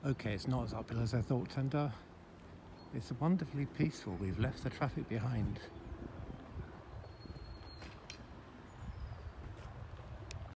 Okay, it's not as uphill as I thought, and it's wonderfully peaceful. We've left the traffic behind.